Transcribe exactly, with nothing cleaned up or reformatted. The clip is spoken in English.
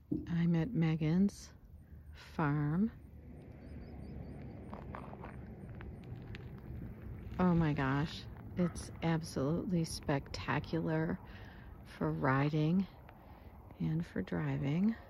I'm at Megan's farm. Oh my gosh, it's absolutely spectacular for riding and for driving.